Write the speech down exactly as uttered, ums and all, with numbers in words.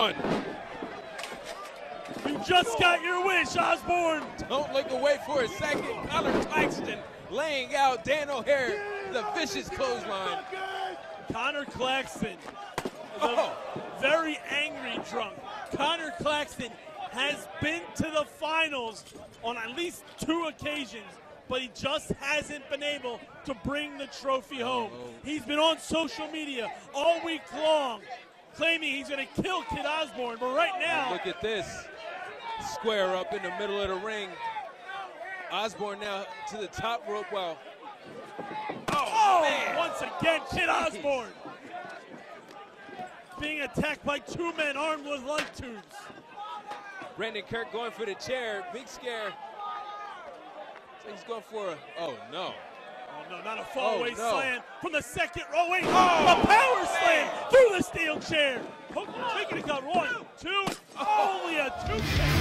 one. You just got your wish, Osborne. Don't look away for a second. Connor Claxton laying out Dan O'Hare, the vicious clothesline. Connor Claxton, the Oh. very angry drunk. Connor Claxton has been to the finals on at least two occasions, but he just hasn't been able to bring the trophy home. Oh. He's been on social media all week long claiming he's going to kill Kid Osborne, but right now... Look at this. Square up in the middle of the ring. Osborne now to the top rope. Wow. Oh, oh man. Once again, Kid Osborne being attacked by two men armed with light tubes. Brandon Kirk going for the chair. Big scare. So he's going for a, oh no. Oh no, not a fallaway oh, no. slam from the second row. Wait, oh, a power man. slam through the steel chair. Making it count. One, two, oh. only a two.